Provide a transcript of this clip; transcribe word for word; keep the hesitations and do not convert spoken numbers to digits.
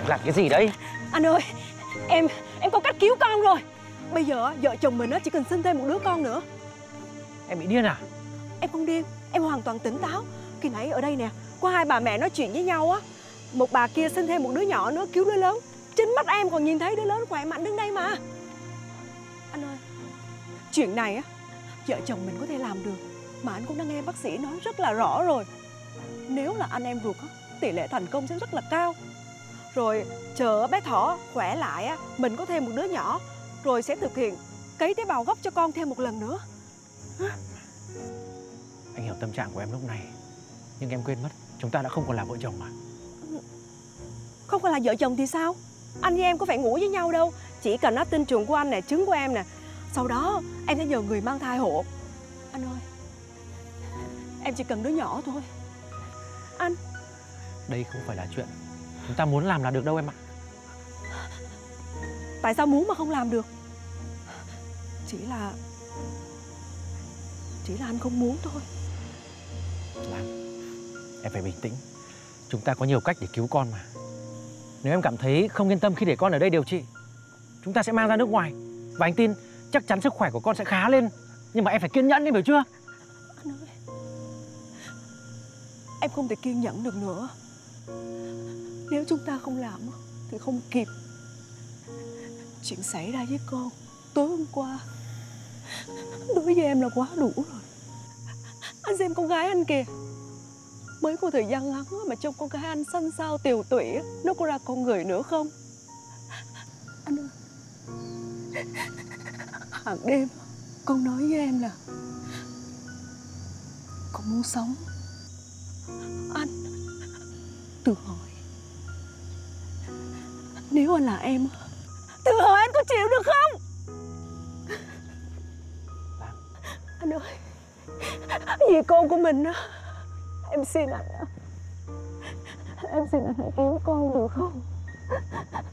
Làm cái gì đấy? Anh ơi, em em có cách cứu con rồi. Bây giờ vợ chồng mình chỉ cần sinh thêm một đứa con nữa. Em bị điên à? Em không điên, em hoàn toàn tỉnh táo. Khi nãy ở đây nè, có hai bà mẹ nói chuyện với nhau á. Một bà kia sinh thêm một đứa nhỏ nữa cứu đứa lớn. Chính mắt em còn nhìn thấy đứa lớn khỏe mạnh đứng đây mà. Anh ơi, chuyện này á, vợ chồng mình có thể làm được. Mà anh cũng đã nghe bác sĩ nói rất là rõ rồi. Nếu là anh em ruột á, tỷ lệ thành công sẽ rất là cao. Rồi chờ bé Thỏ khỏe lại á, mình có thêm một đứa nhỏ. Rồi sẽ thực hiện cấy tế bào gốc cho con thêm một lần nữa. Anh hiểu tâm trạng của em lúc này. Nhưng em quên mất, chúng ta đã không còn là vợ chồng mà. Không còn là vợ chồng thì sao? Anh với em có phải ngủ với nhau đâu. Chỉ cần nó tinh trùng của anh nè, trứng của em nè. Sau đó em sẽ nhờ người mang thai hộ. Anh ơi, em chỉ cần đứa nhỏ thôi. Anh. Đây không phải là chuyện chúng ta muốn làm là được đâu em ạ. Tại sao muốn mà không làm được? Chỉ là Chỉ là anh không muốn thôi. Lan, em phải bình tĩnh. Chúng ta có nhiều cách để cứu con mà. Nếu em cảm thấy không yên tâm khi để con ở đây điều trị, chúng ta sẽ mang ra nước ngoài. Và anh tin chắc chắn sức khỏe của con sẽ khá lên. Nhưng mà em phải kiên nhẫn, em hiểu chưa? Anh ơi, em không thể kiên nhẫn được nữa. Nếu chúng ta không làm thì không kịp. Chuyện xảy ra với con tối hôm qua đối với em là quá đủ rồi. Anh xem con gái anh kìa. Mới có thời gian ngắn mà trông con gái anh xanh xao tiều tụy, nó có ra con người nữa không? Anh ơi, hàng đêm con nói với em là con muốn sống. Anh tự hỏi, nếu anh là em, tự hỏi anh có chịu được không? Anh ơi, vì con của mình á, em xin anh, em xin anh hãy cứu con được không?